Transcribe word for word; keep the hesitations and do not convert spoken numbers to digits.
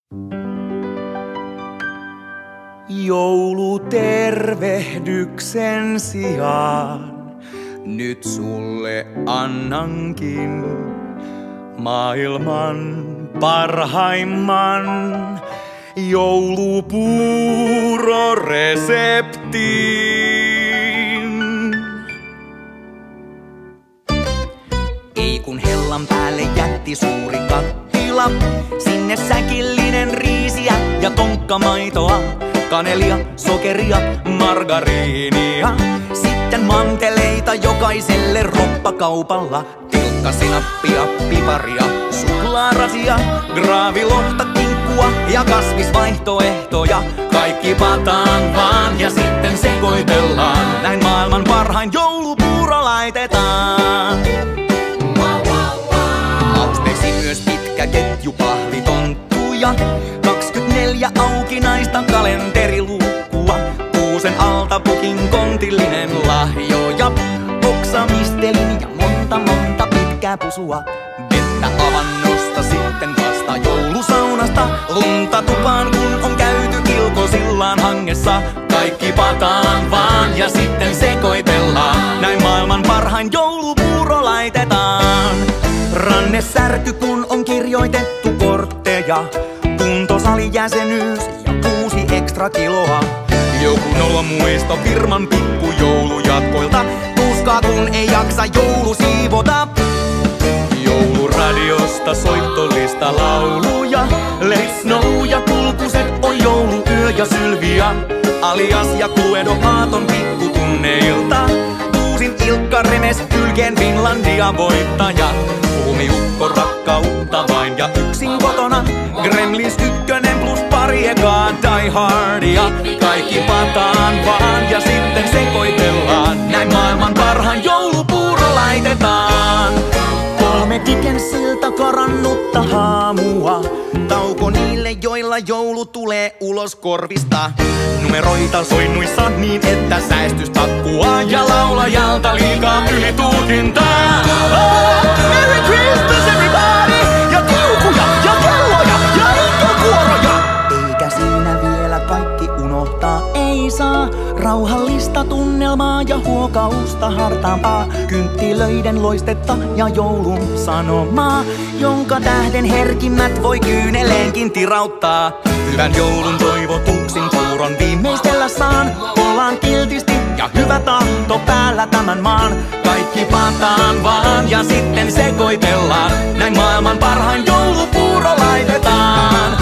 Joulutervehdyksen sijaan nyt sulle annankin maailman parhaimman joulupuuroreseptin. Ei kun hellan päälle jätti suuri kattila, sinne säkillinen riisiä ja tonkkamaitoa, kanelia, sokeria, margariinia. Sitten manteleita jokaiselle roppakaupalla, tilkkasinappia, piparia, suklaarasia, graavilohta, kinkkua ja kasvisvaihtoehtoja. Kaikki pataan vaan ja sitten sekoitellaan, näin maailman parhain joulupuuro laitetaan. Mausteeksi myös pitkä ketju pahvitonttuja, kaksikymmentäneljä aukinaista kalenteriluukkua, kuusen alta pukin kontillinen lahjoja, oksamisteli ja monta monta pitkää pusua, vettä avannosta sitten vasta joulusaunasta, lunta tupaan kun on käyty ilkosillaan hangessa. Kaikki pataan vaan ja sitten sekoitellaan, näin maailman parhain joulupuuro laitetaan. Rannesärky kun on kirjoitettu kortteja, kuntosalijäsenyys ja kuusi ekstra kiloa. Joku nolla muisto firman pikkujoulujatkoilta, tuskaa kun ei jaksa joulu siivota. Jouluradiosta soittolista lauluja, Let it snow ja Kulkuset on jouluyö ja Sylvia, Alias ja Cluedo aaton pikkutunneilta. Uusin Ilkka Remes, Kylkeen Finlandia voittaja, Lumiukko rakkautta vain ja yksin kotona, Gremlins ykkönen plus pari ekaa Die Hardia. Kaikki pataan vaan ja sitten sekoitellaan, näin maailman parhaan joulupuuro laitetaan. Kolme Dickensiltä karannutta haamua, tauko niille joilla joulu tulee ulos korvista. Numeroita soinnuissa niin että säästys takkuaa ja laulajalta liikaa ylitulkintaa. Oh, Merry Christmas everybody! Ja tiukuja ja kelloja ja rintokuoroja. Eikä siinä vielä kaikki unohtaa ei saa. Rauhallista tunnelmaa ja huokausta hartaampaa, kynttilöiden loistetta ja joulun sanomaa, jonka tähden herkimmät voi kyyneleenkin tirauttaa. Hyvän joulun toivotuksin puuron viimeistellä saan, ollaan kiltisti ja hyvä tahto päällä tämän maan. Kaikki pataan vaan ja sitten sekoitellaan, näin maailman parhain joulupuuro laitetaan.